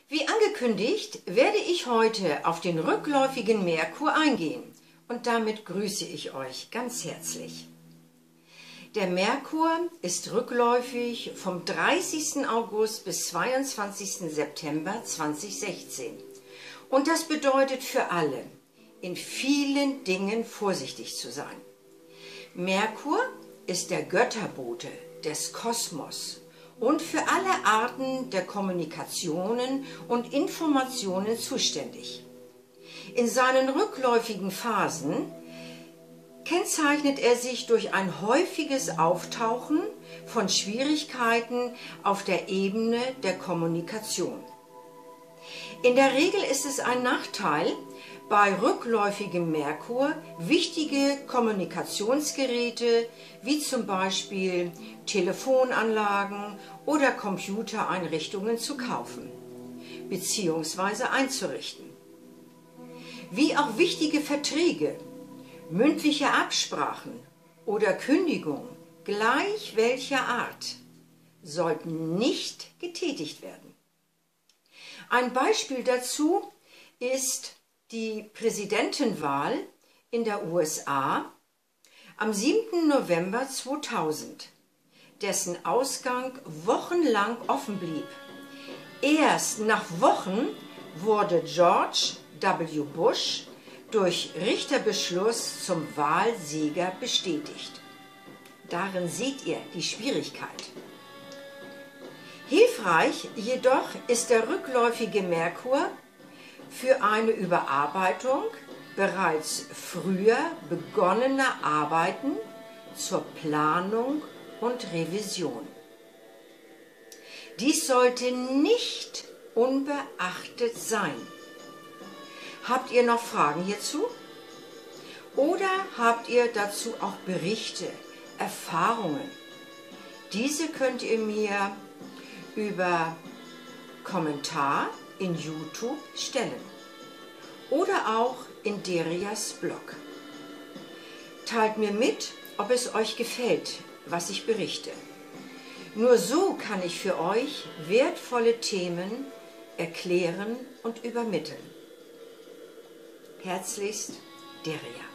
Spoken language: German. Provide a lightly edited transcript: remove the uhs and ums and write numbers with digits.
Wie angekündigt, werde ich heute auf den rückläufigen Merkur eingehen und damit grüße ich euch ganz herzlich. Der Merkur ist rückläufig vom 30. August bis 22. September 2016 und das bedeutet für alle, in vielen Dingen vorsichtig zu sein. Merkur ist der Götterbote des Kosmos und für alle Arten der Kommunikationen und Informationen zuständig. In seinen rückläufigen Phasen kennzeichnet er sich durch ein häufiges Auftauchen von Schwierigkeiten auf der Ebene der Kommunikation. In der Regel ist es ein Nachteil, bei rückläufigem Merkur wichtige Kommunikationsgeräte wie zum Beispiel Telefonanlagen oder Computereinrichtungen zu kaufen bzw. einzurichten. Wie auch wichtige Verträge, mündliche Absprachen oder Kündigungen gleich welcher Art sollten nicht getätigt werden. Ein Beispiel dazu ist die Präsidentenwahl in der USA am 7. November 2000, dessen Ausgang wochenlang offen blieb. Erst nach Wochen wurde George W. Bush durch Richterbeschluss zum Wahlsieger bestätigt. Darin seht ihr die Schwierigkeit. Hilfreich jedoch ist der rückläufige Merkur für eine Überarbeitung bereits früher begonnener Arbeiten zur Planung und Revision. Dies sollte nicht unbeachtet sein. Habt ihr noch Fragen hierzu? Oder habt ihr dazu auch Berichte, Erfahrungen? Diese könnt ihr mir über Kommentar in YouTube stellen oder auch in Derias Blog. Teilt mir mit, ob es euch gefällt, was ich berichte. Nur so kann ich für euch wertvolle Themen erklären und übermitteln. Herzlichst, Deria.